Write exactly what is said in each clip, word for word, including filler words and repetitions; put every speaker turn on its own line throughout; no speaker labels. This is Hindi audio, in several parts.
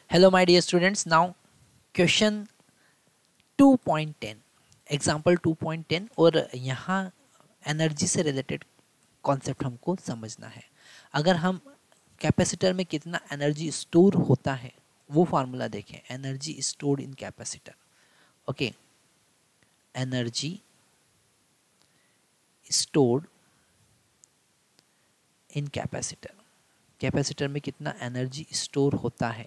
Hello my dear students, now question two point ten, example two point ten, और यहाँ एनर्जी से रिलेटेड कॉन्सेप्ट हमको समझना है। अगर हम कैपेसिटर में कितना एनर्जी स्टोर होता है वो फार्मूला देखें, energy stored in capacitor. Okay, energy stored in capacitor, capacitor में कितना एनर्जी स्टोर होता है,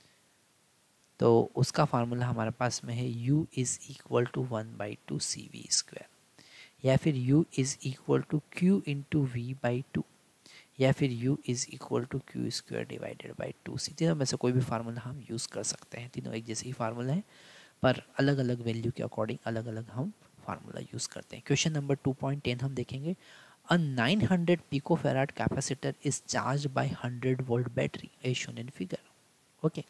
तो उसका फार्मूला हमारे पास में है U is equal to one by two C V square, या फिर U is equal to Q into V by two, या फिर U is equal to Q square divided by two C. तीनों में से कोई भी फार्मूला हम यूज़ कर सकते हैं, तीनों एक जैसे ही फार्मूला है पर अलग अलग वैल्यू के अकॉर्डिंग अलग अलग हम फार्मूला यूज़ करते हैं। Question number two point ten हम देखेंगे। A nine hundred picofarad capacitor is charge by hundred volt battery as shown in figure. Okay,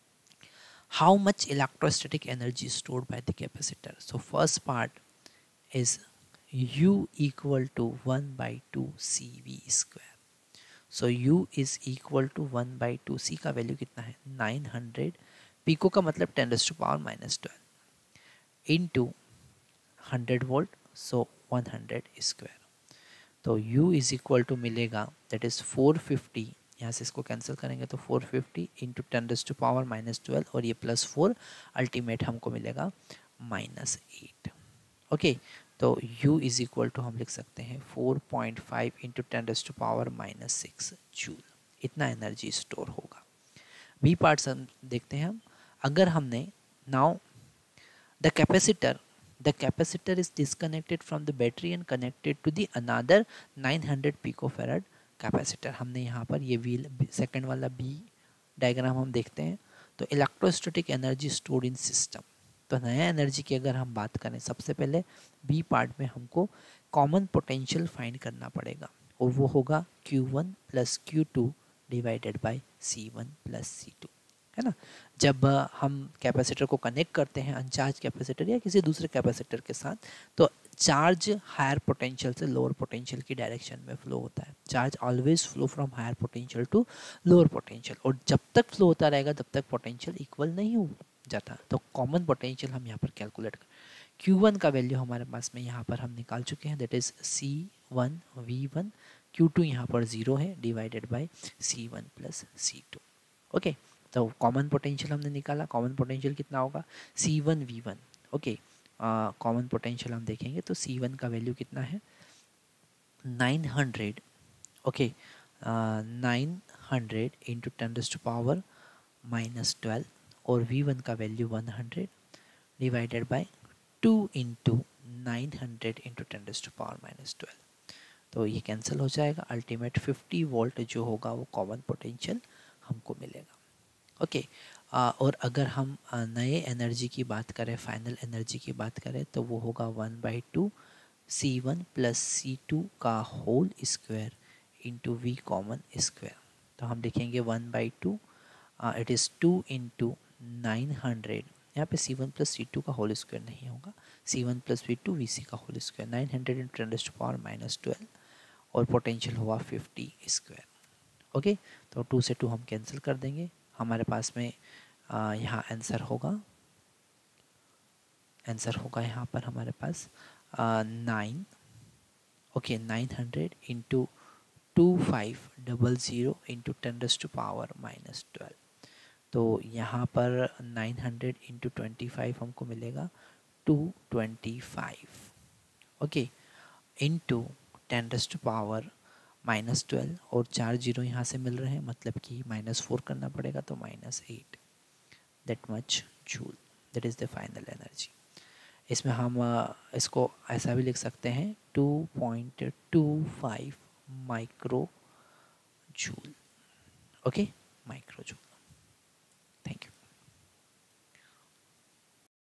how much electrostatic energy is stored by the capacitor? So first part is U equal to one by two C V square. So U is equal to one by two, C का वैल्यू कितना है नाइन हंड्रेड, पिको का मतलब ten to power minus twelve into hundred volt, so one hundred square. तो U इज इक्वल टू मिलेगा दैट इज फोर फिफ्टी, यहाँ से इसको कैंसिल करेंगे तो four fifty into ten to power minus twelve, और ये प्लस फोर, अल्टीमेट हमको मिलेगा माइनस एट। ओके, तो U इज इक्वल टू हम लिख सकते हैं four point five into ten to power minus six joule, इतना एनर्जी स्टोर होगा। बी पार्ट हम देखते हैं हम, अगर हमने now the capacitor the capacitor is disconnected from the battery and connected to the another nine hundred picofarad capacitor। हमने यहाँ पर ये व्हील सेकंड वाला बी डायग्राम हम देखते हैं, तो electrostatic energy stored in system. तो नया एनर्जी की अगर हम बात करें, सबसे पहले बी पार्ट में हमको कॉमन पोटेंशियल फाइंड करना पड़ेगा, और वो होगा Q one plus Q two divided by C one plus C two, है ना। जब हम कैपेसिटर को कनेक्ट करते हैं अनचार्ज कैपेसिटर या किसी दूसरे कैपेसिटर के साथ, तो चार्ज हायर पोटेंशियल से लोअर पोटेंशियल की डायरेक्शन में फ्लो होता है। Charge always flow from higher potential to lower potential, और जब तक फ्लो होता रहेगा तब तक पोटेंशियल इक्वल नहीं हो जाता। तो कॉमन पोटेंशियल हम यहाँ पर कैलकुलेट कर, क्यू वन का वैल्यू हमारे पास में यहाँ पर हम निकाल चुके हैं, that is C one V one, Q two यहाँ पर ज़ीरो है divided by C one plus C two. Okay, तो कॉमन पोटेंशियल हमने निकाला, कॉमन पोटेंशियल कितना होगा C one V one. Okay, common potential हम देखेंगे तो सी वन का वैल्यू कितना है nine hundred. Okay, nine hundred into ten to power minus twelve, और वी वन का value one hundred divided by to into nine hundred into ten to power minus twelve, तो ये कैंसिल हो जाएगा। अल्टीमेट फिफ्टी वोल्ट जो होगा वो कॉमन पोटेंशियल हमको मिलेगा। ओके, okay, और अगर हम नए एनर्जी की बात करें, फाइनल एनर्जी की बात करें, तो वो होगा one by two C one plus C two का whole square into V common square. तो हम लिखेंगे one by two, it is two into nine hundred, यहाँ पे C one plus C two का होल स्क्वायर नहीं होगा, C one plus V two V C का whole square, nine hundred into ten to power minus twelve, और पोटेंशियल हुआ फिफ्टी स्क्वायर। ओके, तो टू से टू हम कैंसिल कर देंगे, हमारे पास में आ, यहाँ आंसर होगा, आंसर होगा यहाँ पर हमारे पास nine. Okay, nine hundred into two five double zero into ten to power minus twelve, तो यहाँ पर nine hundred into twenty five हमको मिलेगा two twenty five. Okay, into ten to power minus twelve, और चार जीरो यहाँ से मिल रहे हैं, मतलब कि माइनस फोर करना पड़ेगा, तो minus eight, that much joule, that is the final energy. इसमें हम इसको ऐसा भी लिख सकते हैं two point two five micro joule. Okay, micro joule. Thank you.